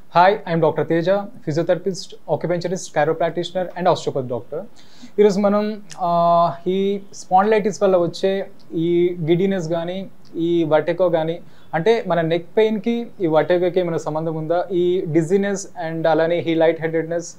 Hi, I'm Dr. Teja, physiotherapist, acupuncturist, chiropractitioner, and osteopath doctor. ఈరోజు మనం ఈ spondylitis వల్ల వచ్చే ఈ గిడినెస్ కానీ ఈ వర్టిగో కానీ అంటే మన నెక్ పెయిన్కి ఈ వర్టిగోకి ఏమైనా సంబంధం ఉందా, ఈ డిజీనెస్ అండ్ అలానే ఈ లైట్ హెడెడ్నెస్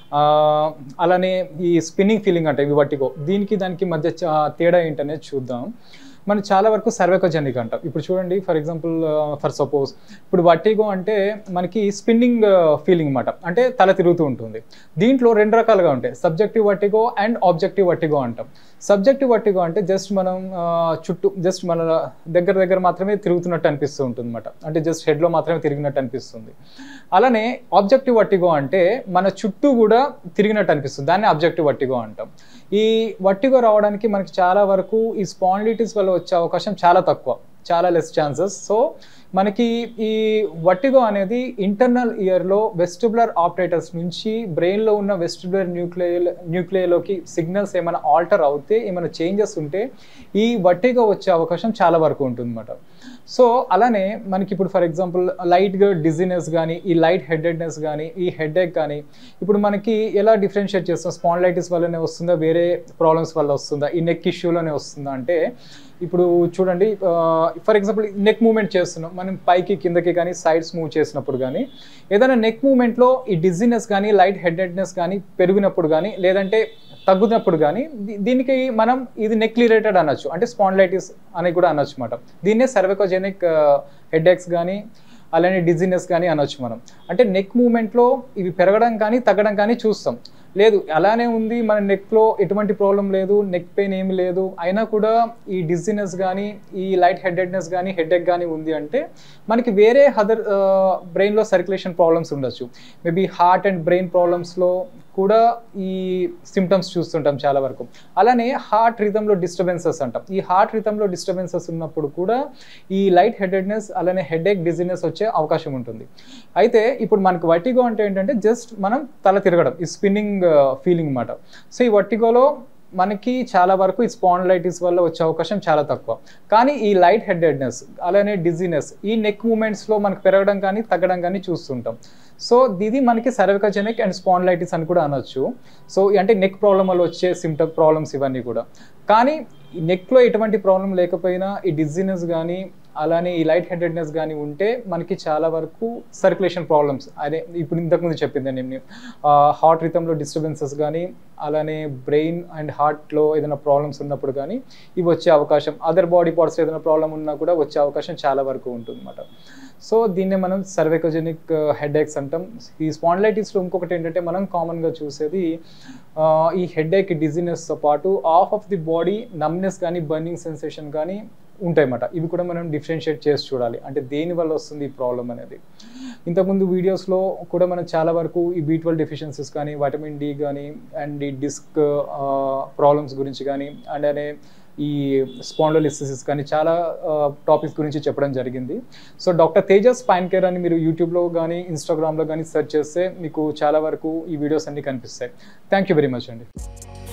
అలానే ఈ స్పిన్నింగ్ ఫీలింగ్ అంటే ఈ వర్టిగో దీనికి దానికి మధ్య తేడా ఏంటనేది చూద్దాం. మనం చాలా వరకు సర్వైకోజెనిక్ అంటాం. ఇప్పుడు చూడండి, ఫర్ ఎగ్జాంపుల్ ఫర్ సపోజ్ ఇప్పుడు వర్టిగో అంటే మనకి స్పిన్నింగ్ ఫీలింగ్ అన్నమాట, అంటే తల తిరుగుతూ ఉంటుంది. దీంట్లో రెండు రకాలుగా ఉంటాయి, subjective vertigo and objective vertigo అంటాం. సబ్జెక్టివ్ వర్టిగో అంటే జస్ట్ మనం చుట్టూ జస్ట్ మన దగ్గర మాత్రమే తిరుగుతున్నట్టు అనిపిస్తూ ఉంటుంది అన్నమాట, అంటే జస్ట్ హెడ్లో మాత్రమే తిరిగినట్టు అనిపిస్తుంది. అలానే ఆబ్జెక్టివ్ వర్టిగో అంటే మన చుట్టూ కూడా తిరిగినట్టు అనిపిస్తుంది, దాన్ని ఆబ్జెక్టివ్ వర్టిగో అంటాం. ఈ వర్టిగో రావడానికి మనకి చాలా వరకు ఈ స్పాండిలైటిస్ వల్ల వచ్చే అవకాశం చాలా తక్కువ, చాలా లెస్ ఛాన్సెస్. సో మనకి ఈ వర్టిగో అనేది ఇంటర్నల్ ఇయర్లో వెస్టిబులర్ ఆపరేటర్స్ నుంచి బ్రెయిన్లో ఉన్న వెస్టిబులర్ న్యూక్లియర్లోకి సిగ్నల్స్ ఏమైనా ఆల్టర్ అవుతే, ఏమైనా చేంజెస్ ఉంటే ఈ వర్టిగో వచ్చే అవకాశం చాలా వరకు ఉంటుంది అన్నమాట. సో అలానే మనకి ఇప్పుడు ఫర్ ఎగ్జాంపుల్ లైట్గా డిజీనెస్ కానీ, ఈ లైట్ హెడెడ్నెస్ కానీ, ఈ హెడేక్ కానీ ఇప్పుడు మనకి ఎలా డిఫరెన్షియేట్ చేస్తాం, స్పాండిలైటిస్ వల్లనే వస్తుందా, వేరే ప్రాబ్లమ్స్ వల్ల వస్తుందా, ఈ నెక్ ఇష్యూలోనే వస్తుందా అంటే, ఇప్పుడు చూడండి ఫర్ ఎగ్జాంపుల్ నెక్ మూవ్మెంట్ చేస్తున్నాం మనం, పైకి కిందకి కానీ సైడ్స్ మూవ్ చేసినప్పుడు కానీ, ఏదైనా నెక్ మూవ్మెంట్లో ఈ డిజీనెస్ కానీ లైట్ హెడెడ్నెస్ కానీ పెరిగినప్పుడు కానీ లేదంటే తగ్గుతున్నప్పుడు కానీ దీనికి మనం ఇది నెక్ రిలేటెడ్ అనొచ్చు, అంటే స్పాండిలైటిస్ అని కూడా అనొచ్చు అన్నమాట. దీన్నే సర్వైకోజెనిక్ హెడేక్స్ కానీ అలానే డిజీనెస్ కానీ అనొచ్చు మనం. అంటే నెక్ మూవ్మెంట్లో ఇవి పెరగడం కానీ తగ్గడం కానీ చూస్తాం. లేదు అలానే ఉంది, మన నెక్లో ఎటువంటి ప్రాబ్లం లేదు, నెక్ పెయిన్ ఏమి లేదు, అయినా కూడా ఈ డిజీనెస్ కానీ ఈ లైట్ హెడెడ్నెస్ కానీ హెడేక్ కానీ ఉంది అంటే మనకి వేరే అదర్ బ్రెయిన్లో సర్క్యులేషన్ ప్రాబ్లమ్స్ ఉండొచ్చు. మేబీ హార్ట్ అండ్ బ్రెయిన్ ప్రాబ్లమ్స్లో కూడా ఈ సిమ్టమ్స్ చూస్తుంటాం చాలా వరకు. అలానే హార్ట్ రిథంలో డిస్టర్బెన్సెస్ అంటాం. ఈ హార్ట్ రిథంలో డిస్టర్బెన్సెస్ ఉన్నప్పుడు కూడా ఈ లైట్ హెడెడ్నెస్ అలానే హెడేక్ డిజీనెస్ వచ్చే అవకాశం ఉంటుంది. అయితే ఇప్పుడు మనకు వర్టిగో అంటే ఏంటంటే జస్ట్ మనం తల తిరగడం, ఈ స్పిన్నింగ్ ఫీలింగ్ అన్నమాట. సో ఈ వర్టిగోలో మనకి చాలా వరకు ఈ స్పాండిలైటిస్ వల్ల వచ్చే అవకాశం చాలా తక్కువ. కానీ ఈ లైట్ హెడెడ్నెస్ అలానే డిజీనెస్ ఈ నెక్ మూమెంట్స్లో మనకు పెరగడం కానీ తగ్గడం కానీ చూస్తుంటాం. సో ఇది మనకి సర్వైకోజెనిక్ అండ్ స్పాండిలైటిస్ అని కూడా అనొచ్చు. సో అంటే నెక్ ప్రాబ్లం వల్ల వచ్చే సిమ్టమ్ ప్రాబ్లమ్స్ ఇవన్నీ కూడా. కానీ ఈ నెక్లో ఎటువంటి ప్రాబ్లం లేకపోయినా ఈ డిజీనెస్ కానీ అలానే ఈ లైట్ హెడెడ్నెస్ కానీ ఉంటే మనకి చాలా వరకు సర్క్యులేషన్ ప్రాబ్లమ్స్, అదే ఇప్పుడు ఇంతకుముందు చెప్పింది నేను, హార్ట్ రిథంలో డిస్టర్బెన్సెస్ కానీ అలానే బ్రెయిన్ అండ్ హార్ట్లో ఏదైనా ప్రాబ్లమ్స్ ఉన్నప్పుడు కానీ ఇవి వచ్చే అవకాశం, అదర్ బాడీ పార్ట్స్ ఏదైనా ప్రాబ్లం ఉన్నా కూడా వచ్చే అవకాశం చాలా వరకు ఉంటుంది అన్నమాట. సో దీన్నే మనం సర్వైకోజెనిక్ హెడేక్స్ అంటాం. ఈ స్పాండిలైటిస్లో ఇంకొకటి ఏంటంటే మనం కామన్గా చూసేది ఈ హెడేక్ డిజీనెస్తో పాటు half of the body numbness కానీ బర్నింగ్ సెన్సేషన్ కానీ ఉంటాయన్నమాట. ఇవి కూడా మనం డిఫరెన్షియేట్ చేసి చూడాలి, అంటే దేనివల్ల వస్తుంది ఈ ప్రాబ్లం అనేది. ఇంతకుముందు వీడియోస్లో కూడా మనం చాలా వరకు ఈ B12 డెఫిషియన్సీస్ కానీ వైటమిన్ డి కానీ అండ్ ఈ డిస్క్ ప్రాబ్లమ్స్ గురించి కానీ అండ్ అనే ఈ స్పాండిలోలిసిస్ కానీ చాలా టాపిక్స్ గురించి చెప్పడం జరిగింది. So doctor Teja spine care అని మీరు యూట్యూబ్లో కానీ ఇన్స్టాగ్రామ్లో కానీ సెర్చ్ చేస్తే మీకు చాలా వరకు ఈ వీడియోస్ అన్నీ కనిపిస్తాయి. థ్యాంక్ యూ వెరీ మచ్ అండి.